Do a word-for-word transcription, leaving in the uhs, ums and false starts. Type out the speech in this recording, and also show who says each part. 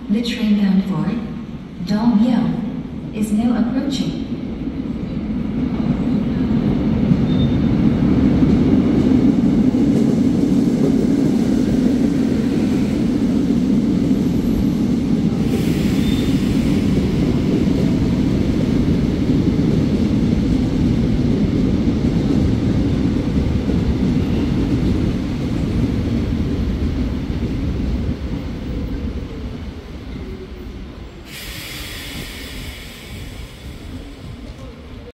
Speaker 1: The train bound for Dongyo is now approaching.